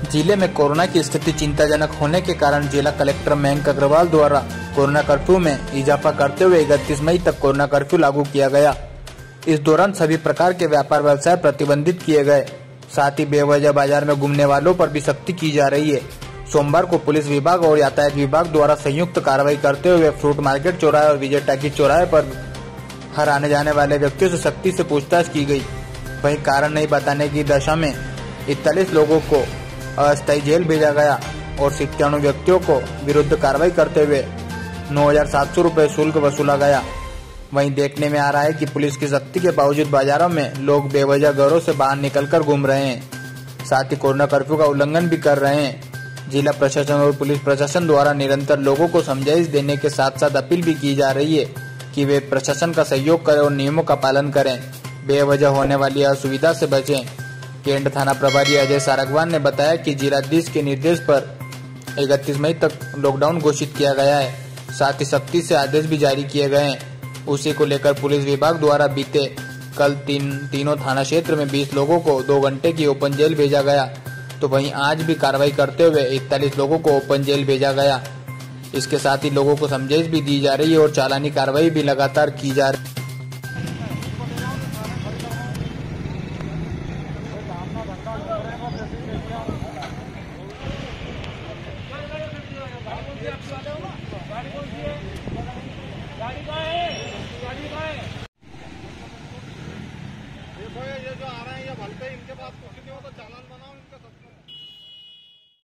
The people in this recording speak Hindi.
जिले में कोरोना की स्थिति चिंताजनक होने के कारण जिला कलेक्टर मयंक अग्रवाल द्वारा कोरोना कर्फ्यू में इजाफा करते हुए 31 मई तक कोरोना कर्फ्यू लागू किया गया। इस दौरान सभी प्रकार के व्यापार व्यवसाय प्रतिबंधित किए गए। साथ ही बेवजह बाजार में घूमने वालों पर भी सख्ती की जा रही है। सोमवार को पुलिस विभाग और यातायात विभाग द्वारा संयुक्त कार्रवाई करते हुए फ्रूट मार्केट चौराहे और विजय टैकी चौराहे पर हर आने जाने वाले व्यक्तियों से सख्ती से पूछताछ की गई। वहीं कारण नहीं बताने की दशा में 41 लोगों को अस्थायी जेल भेजा गया और 97 व्यक्तियों को विरुद्ध कार्रवाई करते हुए 9,700 रुपये शुल्क वसूला गया। वहीं देखने में आ रहा है कि पुलिस की सख्ती के बावजूद बाजारों में लोग बेवजह घरों से बाहर निकलकर घूम रहे हैं, साथ ही कोरोना कर्फ्यू का उल्लंघन भी कर रहे हैं। जिला प्रशासन और पुलिस प्रशासन द्वारा निरंतर लोगों को समझाइश देने के साथ साथ अपील भी की जा रही है कि वे प्रशासन का सहयोग करें और नियमों का पालन करें, बेवजह होने वाली असुविधा से बचें। केंट थाना प्रभारी अजय सारगवान ने बताया कि जिलाधीश के निर्देश पर 31 मई तक लॉकडाउन घोषित किया गया है, साथ ही सख्ती से आदेश भी जारी किए गए हैं। उसी को लेकर पुलिस विभाग द्वारा बीते कल तीनों थाना क्षेत्र में 20 लोगों को 2 घंटे की ओपन जेल भेजा गया, तो वहीं आज भी कार्रवाई करते हुए 41 लोगों को ओपन जेल भेजा गया। इसके साथ ही लोगों को समझाइश भी दी जा रही है और चालानी कार्रवाई भी लगातार की जा रही है। गाड़ी कौन सी है? गाड़ी कौन है?